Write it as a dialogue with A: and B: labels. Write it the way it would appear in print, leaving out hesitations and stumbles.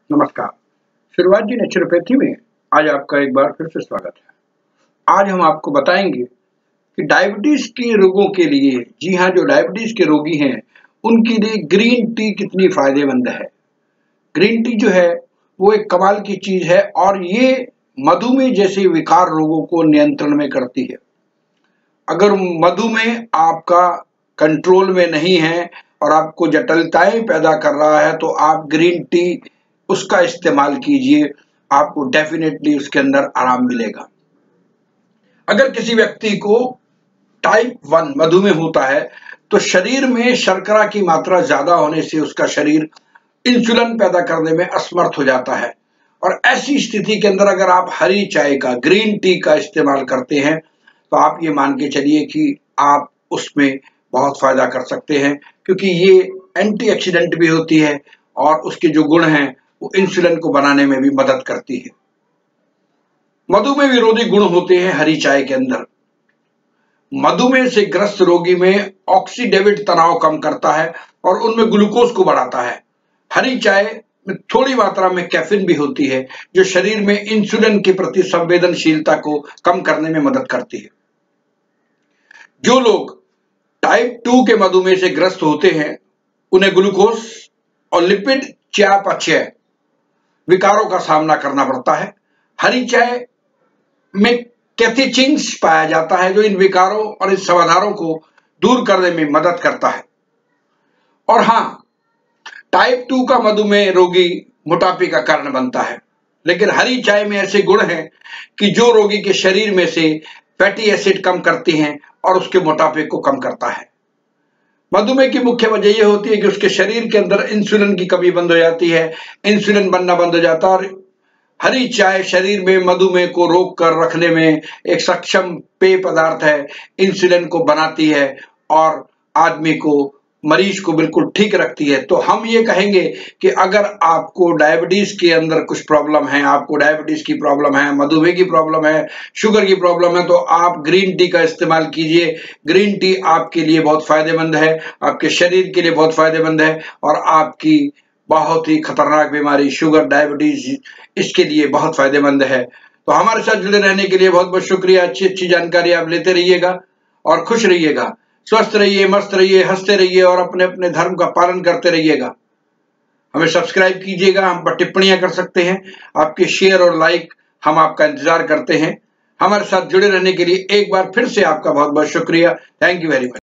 A: नमस्कार। शुरुआत जी नेचुरोपैथी में आज आपका एक बार फिर से स्वागत है। आज हम आपको बताएंगे कि डायबिटीज के रोगों के लिए, जी हाँ, जो डायबिटीज के रोगी हैं उनके लिए ग्रीन टी कितनी फायदेमंद है। ग्रीन टी जो है वो एक कमाल की चीज है और ये मधुमेह जैसे विकार रोगों को नियंत्रण में करती है। अगर मधुमेह आपका कंट्रोल में नहीं है और आपको जटिलताएं पैदा कर रहा है तो आप ग्रीन टी उसका इस्तेमाल कीजिए, आपको डेफिनेटली उसके अंदर आराम मिलेगा। अगर किसी व्यक्ति को टाइप 1 मधुमेह होता है तो शरीर में शर्करा की मात्रा ज्यादा होने से उसका शरीर इंसुलिन पैदा करने में असमर्थ हो जाता है और ऐसी स्थिति के अंदर अगर आप हरी चाय का, ग्रीन टी का इस्तेमाल करते हैं तो आप ये मान के चलिए कि आप उसमें बहुत फायदा कर सकते हैं, क्योंकि ये एंटीऑक्सीडेंट भी होती है और उसके जो गुण हैं वो इंसुलिन को बनाने में भी मदद करती है। मधुमेह विरोधी गुण होते हैं हरी चाय के अंदर। मधुमेह से ग्रस्त रोगी में ऑक्सीडेटिव तनाव कम करता है और उनमें ग्लूकोज को बढ़ाता है। हरी चाय में थोड़ी मात्रा में कैफीन भी होती है जो शरीर में इंसुलिन के प्रति संवेदनशीलता को कम करने में मदद करती है। जो लोग टाइप 2 के मधुमेह से ग्रस्त होते हैं उन्हें ग्लूकोज और लिपिड चयापचय विकारों का सामना करना पड़ता है। हरी चाय में कैथेचिन्स पाया जाता है जो इन विकारों और इन समाधानों को दूर करने में मदद करता है। और हाँ, टाइप 2 का मधुमेह रोगी मोटापे का कारण बनता है, लेकिन हरी चाय में ऐसे गुण हैं कि जो रोगी के शरीर में से फैटी एसिड कम करती हैं और उसके मोटापे को कम करता है। मधुमेह की मुख्य वजह यह होती है कि उसके शरीर के अंदर इंसुलिन की कमी बंद हो जाती है, इंसुलिन बनना बंद हो जाता है और हरी चाय शरीर में मधुमेह को रोक कर रखने में एक सक्षम पेय पदार्थ है, इंसुलिन को बनाती है और आदमी को, मरीज को बिल्कुल ठीक रखती है। तो हम ये कहेंगे कि अगर आपको डायबिटीज के अंदर कुछ प्रॉब्लम है, आपको डायबिटीज की प्रॉब्लम है, मधुमेह की प्रॉब्लम है, शुगर की प्रॉब्लम है, तो आप ग्रीन टी का इस्तेमाल कीजिए। ग्रीन टी आपके लिए बहुत फायदेमंद है, आपके शरीर के लिए बहुत फायदेमंद है और आपकी बहुत ही खतरनाक बीमारी शुगर, डायबिटीज, इसके लिए बहुत फायदेमंद है। तो हमारे साथ जुड़े रहने के लिए बहुत बहुत शुक्रिया। अच्छी अच्छी जानकारी आप लेते रहिएगा और खुश रहिएगा, स्वस्थ रहिए, मस्त रहिए, हंसते रहिए और अपने अपने धर्म का पालन करते रहिएगा। हमें सब्सक्राइब कीजिएगा, हम पर टिप्पणियां कर सकते हैं, आपके शेयर और लाइक हम आपका इंतजार करते हैं। हमारे साथ जुड़े रहने के लिए एक बार फिर से आपका बहुत बहुत शुक्रिया। Thank you very much.